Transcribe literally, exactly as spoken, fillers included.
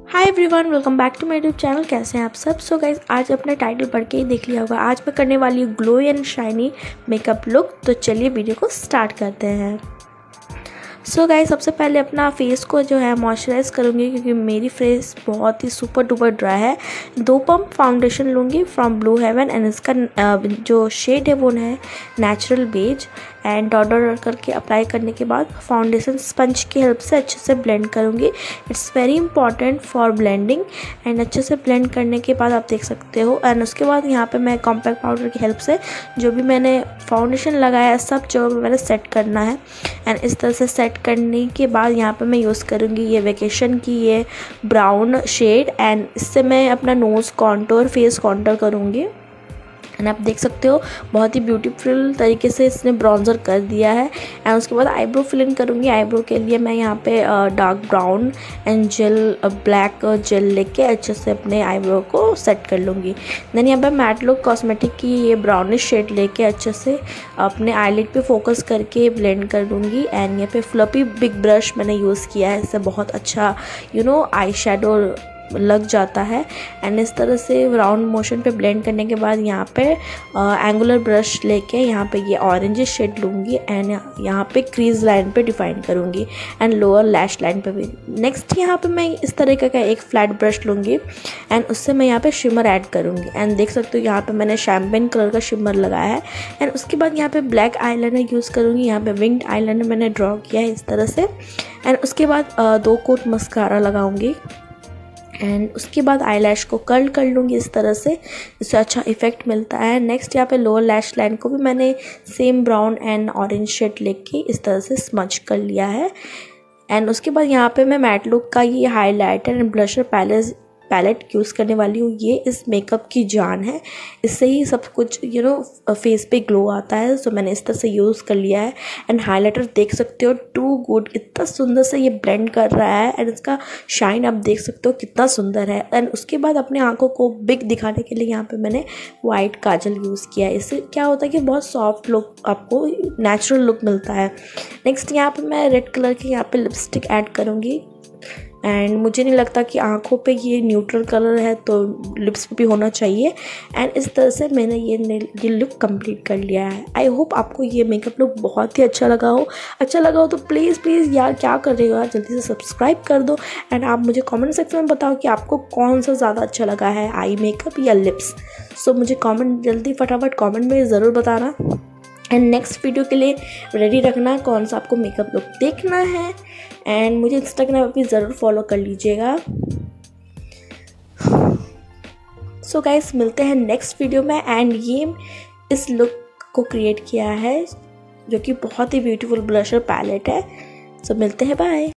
Hi everyone, welcome back to my YouTube channel. कैसे हैं आप सब। सो so गाइज, आज अपने टाइटल पढ़ के ही देख लिया होगा, आज मैं करने वाली हूँ glow and shiny makeup look. तो चलिए वीडियो को स्टार्ट करते हैं। सो so गाइज, सबसे पहले अपना फेस को जो है मॉइस्चराइज करूँगी क्योंकि मेरी फेस बहुत ही सुपर डुपर ड्राई है। दो पंप फाउंडेशन लूँगी फ्रॉम ब्लू हेवन एंड इसका जो शेड है वो है natural beige. And dot dot करके अप्लाई करने के बाद फाउंडेशन स्पंज की हेल्प से अच्छे से ब्लेंड करूँगी। It's very important for blending. And अच्छे से ब्लेंड करने के बाद आप देख सकते हो। एंड उसके बाद यहाँ पे मैं कॉम्पैक्ट पाउडर की हेल्प से जो भी मैंने फाउंडेशन लगाया है सब जो मैंने सेट करना है। एंड इस तरह से सेट करने के बाद यहाँ पे मैं यूज़ करूँगी ये वेकेशन की ये ब्राउन शेड। एंड इससे मैं अपना नोज़ कॉन्टोर फेस कॉन्टोर करूँगी। एंड आप देख सकते हो बहुत ही ब्यूटीफुल तरीके से इसने ब्राउन्जर कर दिया है। एंड उसके बाद आईब्रो फिलिंग करूँगी। आईब्रो के लिए मैं यहाँ पे dark brown and gel black gel लेके अच्छे से अपने आईब्रो को सेट कर लूँगी। देन यहाँ पे मैट लुक कॉस्मेटिक की ये ब्राउनिश शेड लेके अच्छे से अपने आईलिड पे फोकस करके ब्लेंड कर लूँगी। एंड यहाँ पे फ्लफी बिग ब्रश मैंने यूज़ किया है, इससे बहुत अच्छा यू नो आई शेडो लग जाता है। एंड इस तरह से राउंड मोशन पे ब्लेंड करने के बाद यहाँ पे एंगुलर ब्रश लेके यहाँ पे ये ऑरेंज शेड लूँगी। एंड यहाँ पे क्रीज लाइन पे डिफाइन करूँगी एंड लोअर लैश लाइन पे भी। नेक्स्ट यहाँ पे मैं इस तरीके का एक फ्लैट ब्रश लूँगी एंड उससे मैं यहाँ पे शिमर ऐड करूँगी। एंड देख सकते हो यहाँ पे मैंने शैम्पेन कलर का शिमर लगाया है। एंड उसके बाद यहाँ पे ब्लैक आईलाइनर यूज़ करूँगी। यहाँ पे विंग्ड आईलाइनर मैंने ड्रॉ किया है इस तरह से। एंड उसके बाद दो कोट मस्कारा लगाऊंगी। एंड उसके बाद आईलैश को कर्ल कर लूँगी इस तरह से, इससे अच्छा इफेक्ट मिलता है। नेक्स्ट यहाँ पे लोअर लैश लाइन को भी मैंने same brown and orange shade लेके इस तरह से स्मच कर लिया है। एंड उसके बाद यहाँ पे मैं मैट लुक का ये highlighter and blusher palace palette use करने वाली हूँ। ये इस मेकअप की जान है, इससे ही सब कुछ यू नो फेस पे ग्लो आता है। सो मैंने इस तरह से यूज़ कर लिया है। एंड हाइलाइटर देख सकते हो टू गुड, इतना सुंदर से ये ब्लेंड कर रहा है। एंड इसका शाइन आप देख सकते हो कितना सुंदर है। एंड उसके बाद अपने आँखों को बिग दिखाने के लिए यहाँ पे मैंने वाइट काजल यूज़ किया है। इससे क्या होता है कि बहुत सॉफ्ट लुक, आपको नेचुरल लुक मिलता है। नेक्स्ट यहाँ पे मैं रेड कलर की यहाँ पे लिपस्टिक ऐड करूँगी। एंड मुझे नहीं लगता कि आँखों पे ये न्यूट्रल कलर है तो लिप्स पे भी होना चाहिए। एंड इस तरह से मैंने ये ये लुक कंप्लीट कर लिया है। आई होप आपको ये मेकअप लुक बहुत ही अच्छा लगा हो। अच्छा लगा हो तो प्लीज़ प्लीज़ यार क्या कर रहे हो यार, जल्दी से सब्सक्राइब कर दो। एंड आप मुझे कमेंट सेक्शन में बताओ कि आपको कौन सा ज़्यादा अच्छा लगा है, आई मेकअप या लिप्स। सो मुझे कॉमेंट जल्दी फटाफट कॉमेंट में ज़रूर बताना। एंड नेक्स्ट वीडियो के लिए रेडी रखना कौन सा आपको मेकअप लुक देखना है। एंड मुझे इंस्टाग्राम पर भी ज़रूर फॉलो कर लीजिएगा। सो गाइस, मिलते हैं नेक्स्ट वीडियो में। एंड ये इस लुक को क्रिएट किया है जो कि बहुत ही ब्यूटीफुल ब्लशर पैलेट है। सो मिलते हैं, बाय।